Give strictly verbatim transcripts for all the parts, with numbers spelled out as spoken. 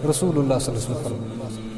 رسول اللہ صلی اللہ علیہ وسلم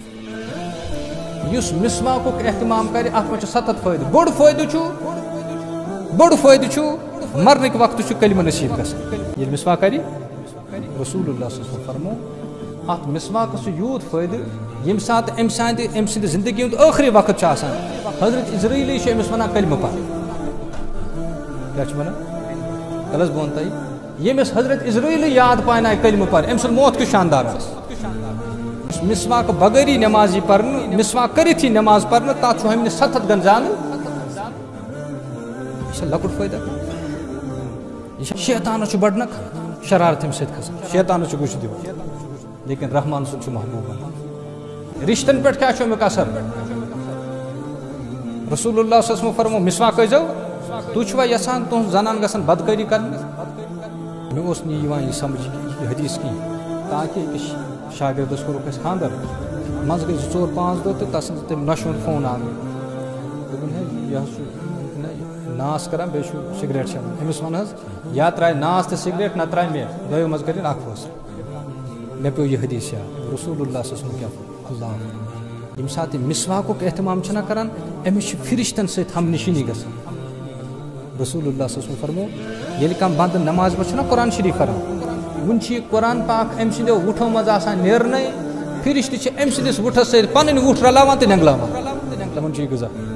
یس مسواک اہتمام کر ات من ستت فائدہ بوڑ فائدہ چھو بوڑ فائدہ چھو مرنک وقت چھو کلمہ نصیب گژھان یل مسواک کر رسول اللہ صلی اللہ علیہ وسلم فرمو ات مسواک سے یوت فائدہ یم سات ام سند ام سند زندگی ہند آخری وقت آسان حضرت اسرائیلی سے امس ونان کلمہ پر کیا ونان غلط بون تھی یمس حضرت اسرائیلی یاد پانا کلمہ پر ام سن موت کی شاندار مسواک بغیری نمازی پرن مسواک کرت ہی نماز پرن تات ہم ستت گنجان یہ لکٹ فائدہ یہ شیطان بڑنک شرارت ست کھسان شیطان گوش دو لیکن رحمان سن محبوب رشتن پہ کیا امیک اثر رسول اللہ صلی اللہ علیہ وسلم فرمو مسواک زو تُو یسان تہذ زنان گھن بدکاری کر مے اس یہ سمجھ یہ حدیث کی تاکہ أکس شاگردس کورک اس خاندر مز گئی زٕ ژور پانچ دہ تو تس تم نشون فون آو دوپن ہے یہ ناس کران بیٚیہِ چھُ سگریٹ چٮ۪وان أمِس وَن حظ یا ترٛایہِ ناس تہٕ سگریٹ نہ ترٛایہِ مےٚ دۄیو منٛز کٔرِنۍ اکھ فٲصلہٕ مےٚ پیوٚو یہِ حدیث یاد رسول اللہ صلی اللہ علیہ وسلم کیٛاہ اللہ ییٚمہِ ساتہٕ یہِ مسواکُک احتمام چھِنہ کران أمِس چھِ فرشتن سۭتۍ ہم نشینی گژھان رسول اللہ صلی اللہ علیہ وسلم فرمو ییٚلہِ کانٛہہ بنٛدٕ نماز منٛز چھُنہ قرآن شریٖف پران وُنہِ چھِ یہِ قرآن پاک أمۍ سٕنٛدیو وُٹھو منٛز آسان نیرنَے فرشتہٕ چھِ أمۍ سٕنٛدِس وُٹھس سۭتۍ پنٕنۍ وُٹھ رلاوان تہٕ نٮ۪نٛگلاوان تِمن چھُ یہِ غذا